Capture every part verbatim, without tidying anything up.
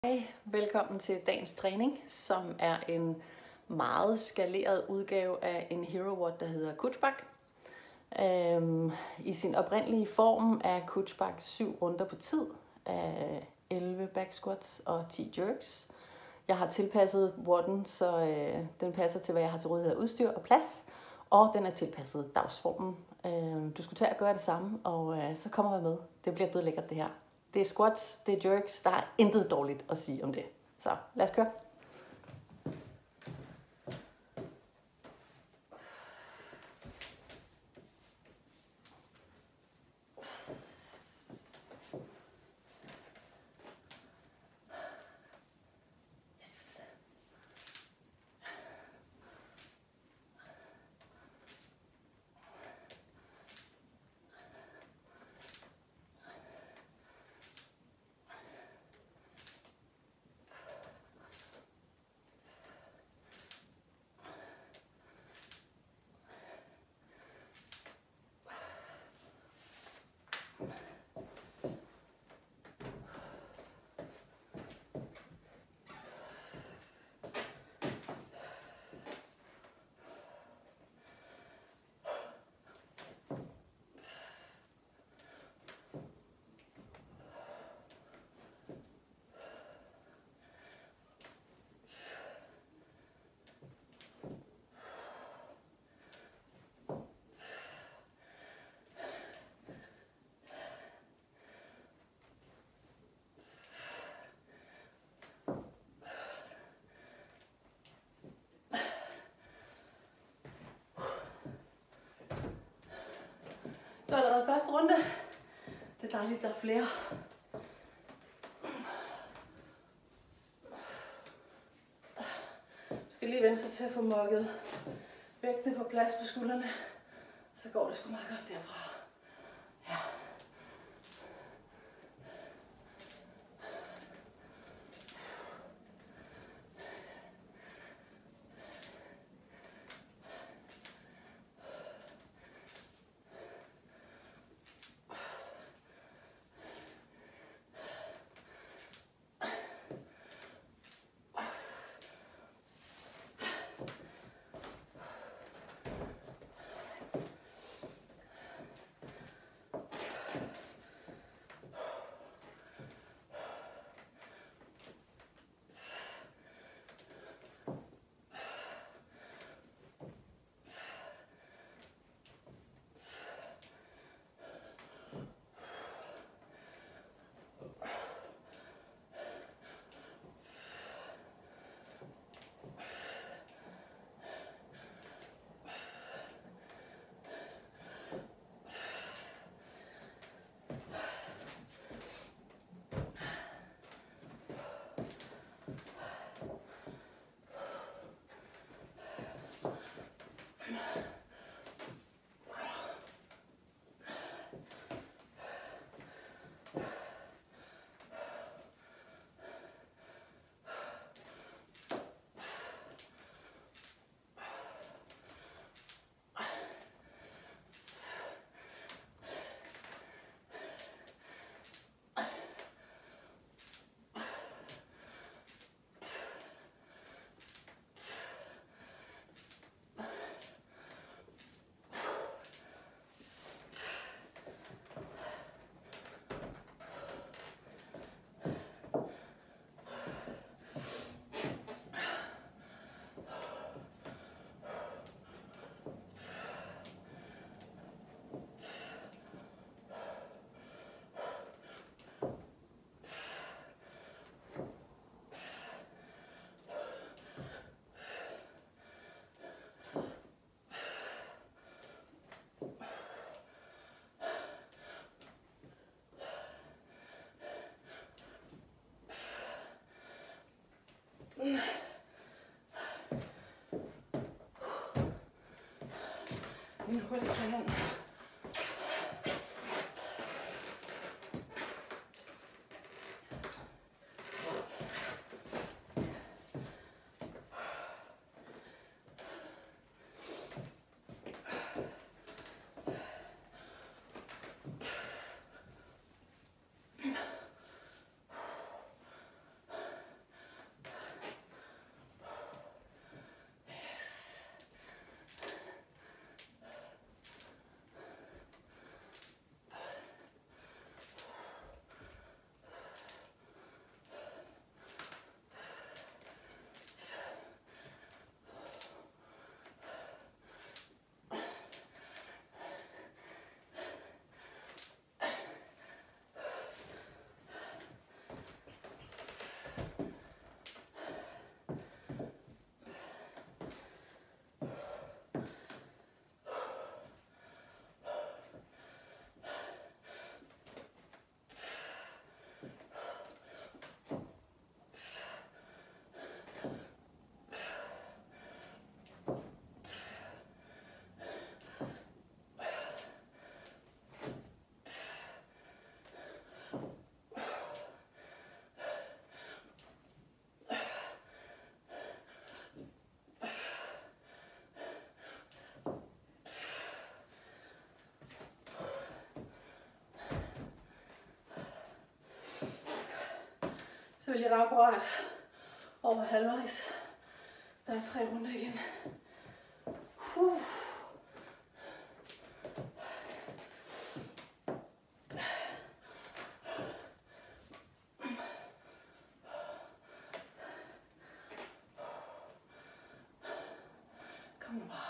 Hej, velkommen til dagens træning, som er en meget skaleret udgave af en hero WOD, der hedder Kutschbak. Øhm, I sin oprindelige form er Kutschbak syv runder på tid af elleve back squats og ti jerks. Jeg har tilpasset WOD'en, så øh, den passer til, hvad jeg har til rådighed af udstyr og plads, og den er tilpasset dagsformen. Øh, du skulle tage at gøre det samme, og øh, så kommer jeg med. Det bliver blevet lækkert det her. Det er squats, det er jerks, der er intet dårligt at sige om det. Så lad os køre. Det var allerede første runde. Det er dejligt, der er flere. Jeg skal lige vente sig til at få mokket vægtene på plads på skuldrene. Så går det sgu meget godt derfra. Ja. Nu går det til hen. Så vil jeg ramme akkurat over halvvejs. Der er tre runder igen. Uh. Kom nu bare.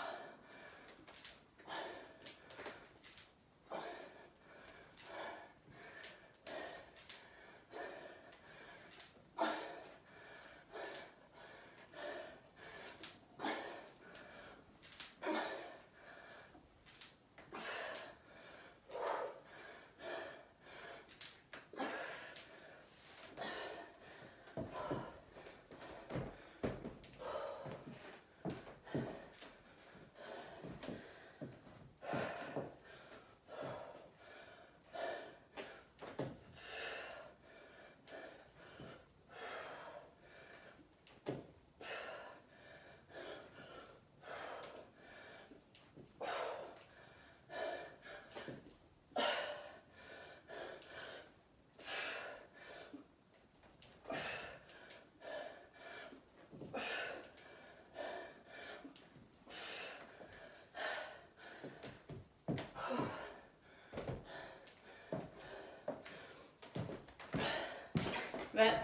Vand.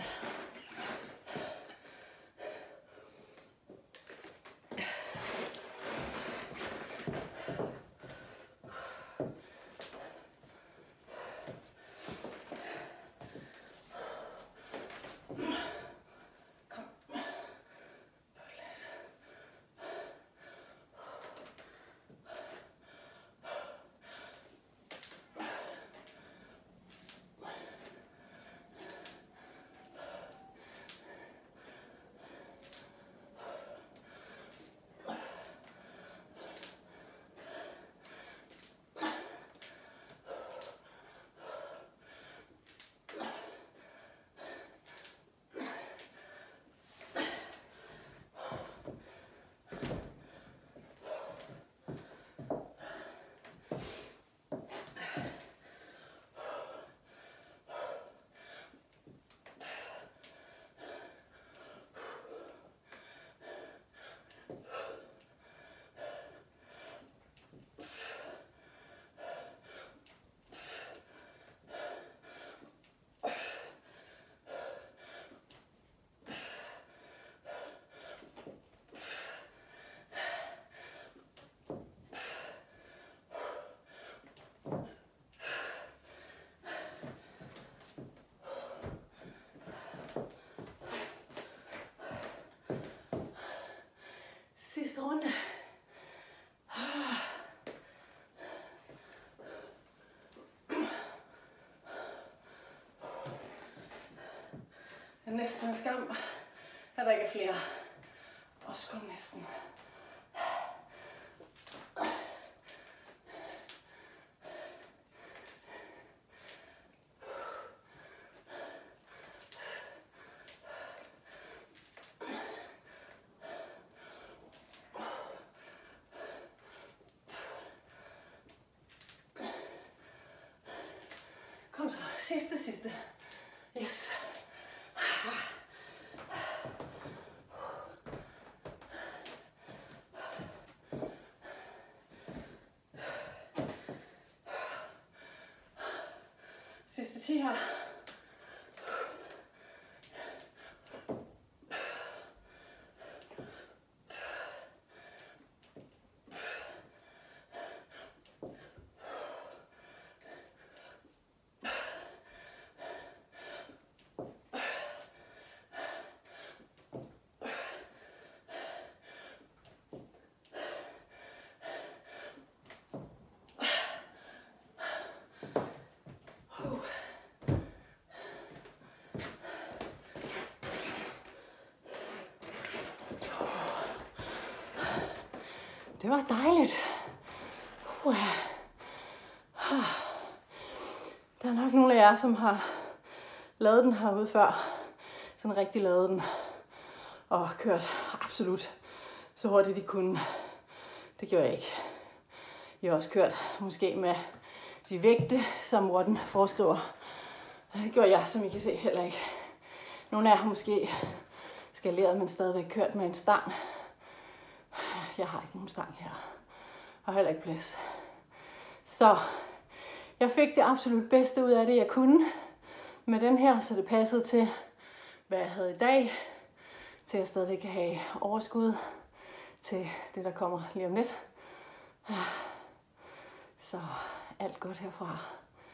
Sidste runde. Det er næsten en skam, at der ikke er flere. Også kun næsten. Kom så, sidste, sidste. Yes. Sidste ti her. Det var dejligt. Uh. Der er nok nogle af jer, som har lavet den herude før. Sådan rigtig lavet den. Og kørt absolut så hurtigt de kunne. Det gjorde jeg ikke. Jeg har også kørt måske med de vægte, som Morten foreskriver. Det gjorde jeg, som I kan se, heller ikke. Nogle af jer har måske skaleret, men stadigvæk kørt med en stang. Jeg har ikke nogen stang her. Og heller ikke plads. Så jeg fik det absolut bedste ud af det, jeg kunne med den her, så det passede til, hvad jeg havde i dag. Til at jeg stadigvæk kan have overskud til det, der kommer lige om lidt. Så alt godt herfra.